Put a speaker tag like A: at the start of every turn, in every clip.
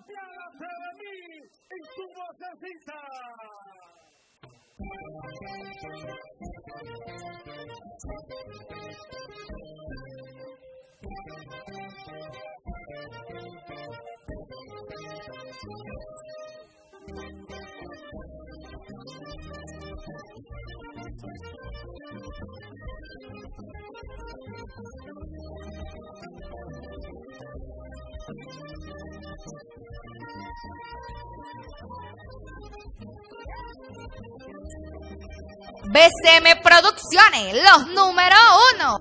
A: apiádate de mí en tu vocecita.
B: BCM Producciones, los número 1.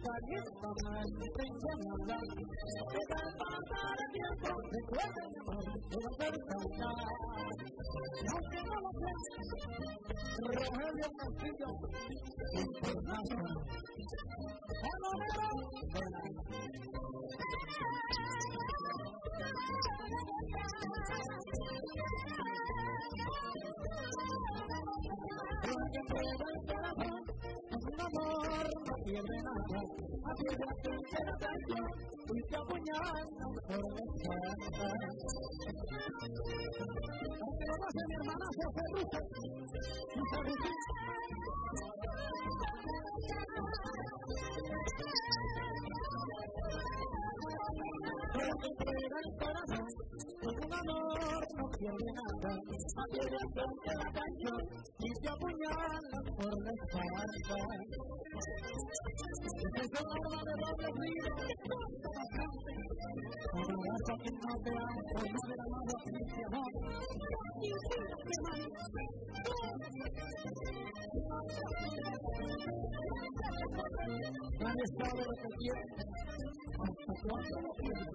A: calienta más de llamada, deja pasar el tiempo, recuerda mi amor, no perdona. Aunque no lo sé, Rogelio Castillo, internacional. Amor no pierde nada, aquella que la canción y te apuñala por la espalda. Aunque lo pase mi hermana se hace rusa, pero que entrega el corazón, con un amor no pierde nada, aquella que la canción y te apuñala por la espalda. Es un arma de doble filo, por un brazo que no te ama, por no haber amado a mi amor. Nadie sabe lo que quiere, hasta cuándo lo quiere.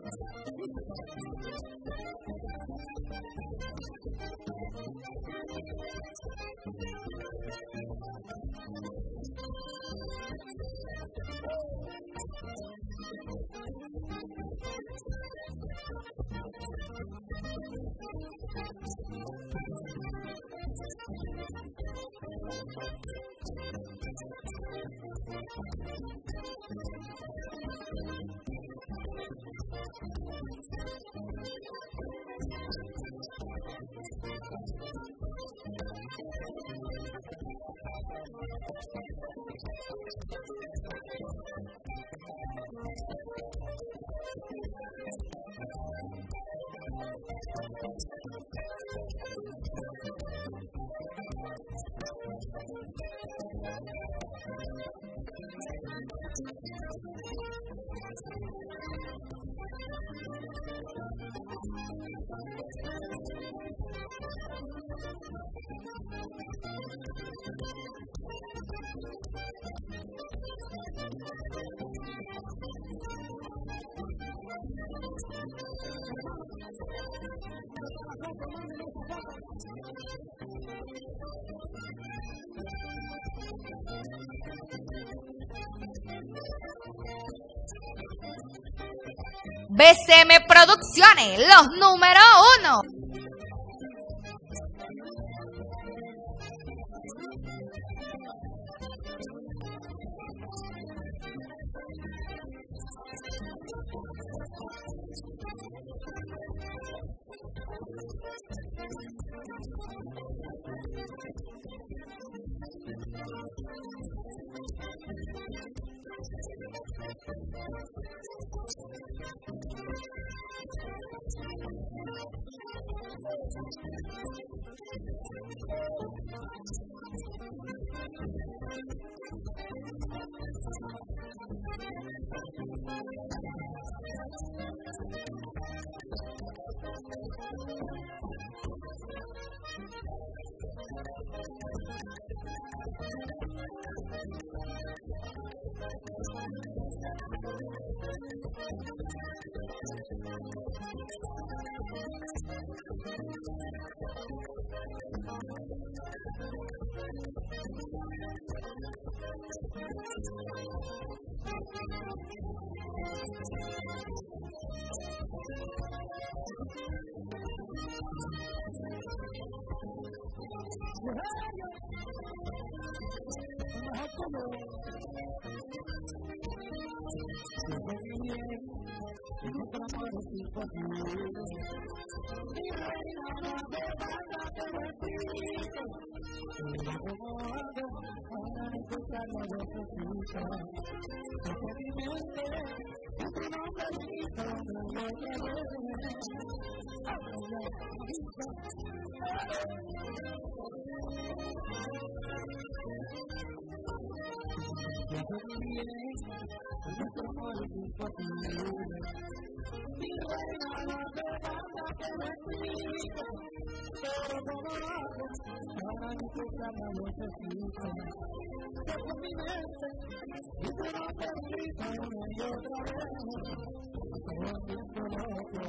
B: BCM Producciones, los número 1.
A: mi bien, nuestro amor es imposible. Mi reina, no hace falta que me explique, pero como hago para disfrutar la necesito. Toco mi mente y te lo permito una y otra vez, todo el tiempo loco.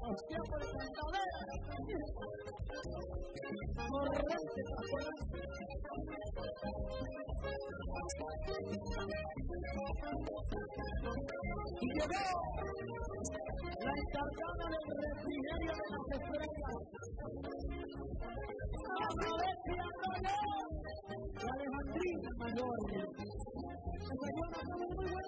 A: hostia por el cantadero. Corrente, y llegó la encargada del refrigerio de las estrellas. A ver si la Alejandrina Mayor. Desayuno muy bueno.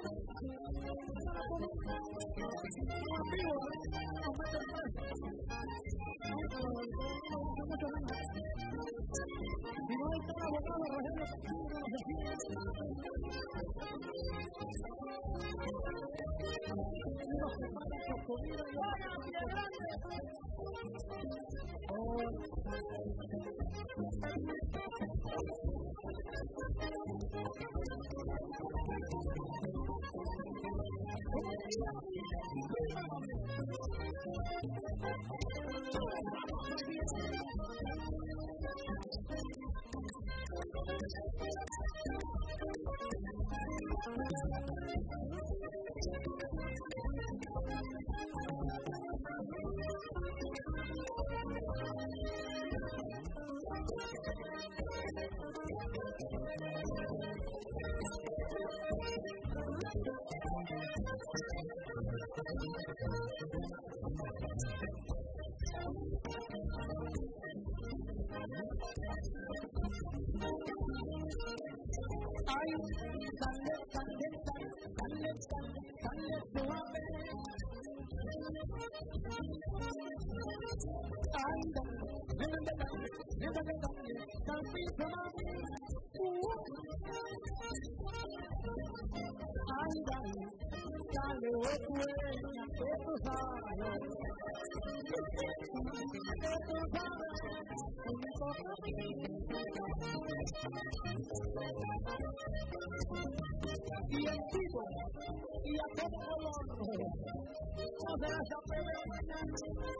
A: Y el tipo, y a todo color, no se la sapea mañana.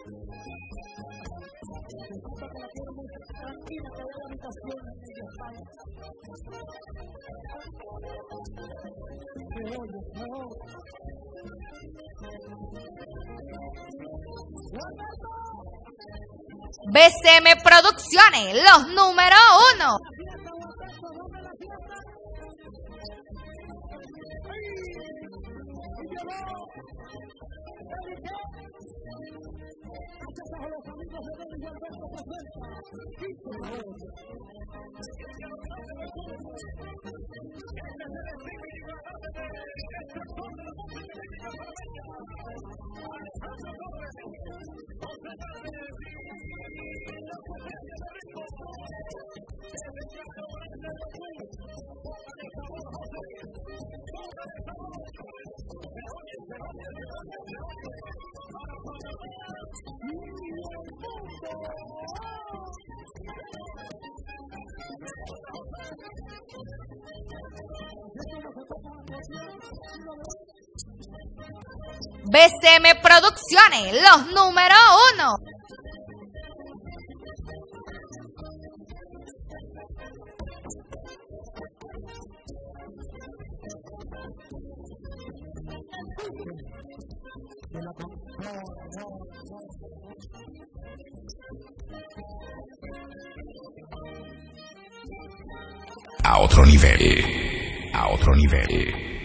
A: Resulta que la quiero muy tranquila, que vaya a la habitación y ya está. Mejor.
B: BCM Producciones, los número 1. BCM Producciones, los número 1.
C: A otro nivel.